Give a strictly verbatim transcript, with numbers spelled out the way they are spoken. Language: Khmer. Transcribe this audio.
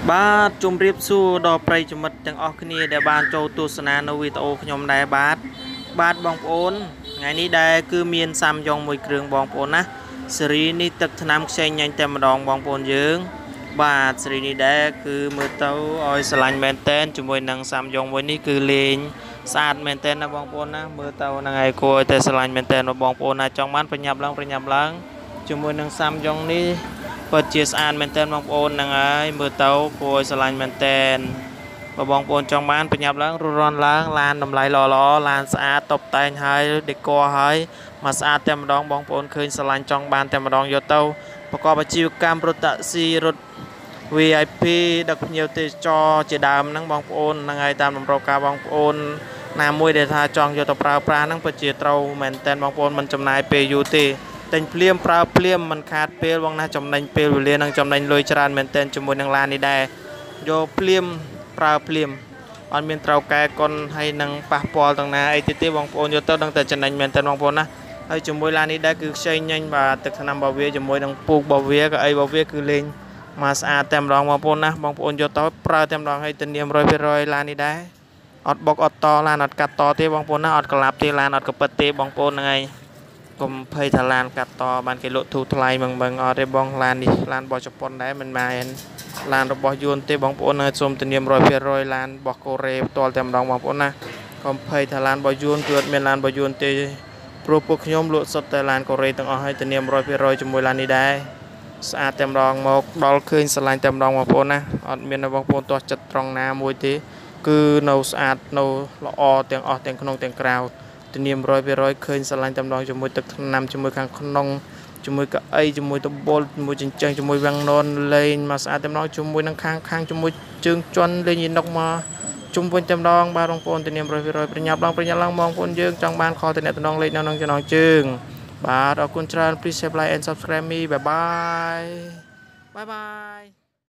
បាទជម្រាបសួរដល់ប្រិយមិត្តទាំងអស់គ្នាដែលបានចូលទស្សនានៅវីដេអូខ្ញុំដែរបាទបាទបងប្អូនថ្ងៃនេះដែរគឺមានសាំយ៉ុងមួយគ្រឿងបងប្អូនណាស៊េរីនេះទឹកថ្នាំខ្ចីញ៉ាញ់តែម្ដងបងប្អូនយើងបាទស៊េរីនេះដែរគឺមើលទៅឲ្យស្រឡាញ់មែនតែនជាមួយនឹងសាំយ៉ុងមួយនេះគឺលេងស្អាតមែនតែនណាបងប្អូនណាមើលទៅហ្នឹងហើយគួរឲ្យតែស្រឡាញ់មែនតែនបងប្អូនណាចង់បានប្រញាប់ឡើងប្រញាប់ឡើងជាមួយនឹងសាំយ៉ុងនេះពិតជាស្អាតមែនតើបងប្អូនហ្នឹងហើយមើលទៅគួរឲ្យស្រឡាញ់មែនតើបើបងប្អូនចង់បានប្រញាប់ឡើងរត់ឡើងឡានតម្លៃល្អល្អឡានស្អាតតុបតែងហើយដេក័រហើយមកស្អាតតែម្ដងបងប្អូនឃើញស្រឡាញ់ចង់បានតែម្ដងយកទៅប្រកបអាជីវកម្មរថតាក់ស៊ីរថ វី អាយ ភី ដឹកភ្ញៀវទេសចរជាដើមហ្នឹងបងប្អូនហ្នឹងហើយតាមតម្រូវការបងប្អូនណាមួយដែលថាចង់យកទៅប្រើប្រាស់ហ្នឹងពិតជាត្រូវមែនតើបងប្អូនមិនចំណាយពេលយូរទេតែញភ្លាមប្រើភ្លាមមិនខាតពេលបងណាចំណេញពេលវេលានឹងចំណេញលុយច្រើនមែនទែនជាមួយនឹងឡាននេះដែរយកភ្លាមប្រើភ្លាមអត់មានត្រូវកែកុនហើយនឹងប៉ះពាល់ទាំងណាអីទេទេបងប្អូនយកទៅដឹងតែចំណេញមែនទែនបងប្អូនណាហើយជាមួយឡាននេះដែរគឺខ្ចីញ៉ាញ់បាទទឹកថ្នាំរបស់វាជាមួយនឹងពូករបស់វាក៏អីរបស់វាគឺលេងមកស្អាតតែម្ដងបងប្អូនណាបងប្អូនយកទៅប្រើតែម្ដងហើយធានា một trăm phần trăm ឡាននេះដែរអត់បុកអត់តឡានអត់កាត់តទេបងប្អូនណាអត់ក្លាប់ទេឡានអត់កពិតទេបងប្អូនហ្នឹងហើយកុំភ័យថាឡានកាត់តបានគេលក់ធូរថ្លៃមឹងមឹងអត់ទេបងឡាននេះឡានរបស់ជប៉ុនដែរមិនមែនឡានរបស់យួនទេបងប្អូនសូមធានា một trăm phần trăm ឡានរបស់កូរ៉េផ្ទាល់តែម្ដងបងប្អូនណាកុំភ័យថាឡានរបស់យួនគឺអត់មានឡានរបស់យួនទេព្រោះពួកខ្ញុំលក់សុទ្ធតែឡានកូរ៉េទាំងអស់ហើយធានា một trăm phần trăm ជាមួយឡាននេះដែរស្អាតតែម្ដងមកដល់ឃើញស្រឡាញ់តែម្ដងបងប្អូនណាអត់មានបងប្អូនទាស់ចិត្តត្រង់ណាមួយទេគឺនៅស្អាតនៅល្អទាំងអស់ទាំងក្នុងទាំងក្រៅធានា một trăm phần trăm ឃើញស្រឡាញ់តែម្ដងជាមួយទឹកថ្នាំជាមួយខាងក្នុងជាមួយកៅអីជាមួយតបុលជាមួយចិញ្ចឹងជាមួយវាំងននលេងមកស្អាតតែម្ដងជាមួយនឹងខាងខាងជាមួយជើងជន់លេងយីនុកមកជុំវិញតែម្ដងបាទបងប្អូនធានា một trăm phần trăm ប្រញាប់ឡើងប្រញាប់ឡើងបងប្អូនយើងចង់បានខលតំណតំណងលេខនៅក្នុងចំណងជើងបាទអរគុណច្រើន please subscribe and subscribe me bye bye bye bye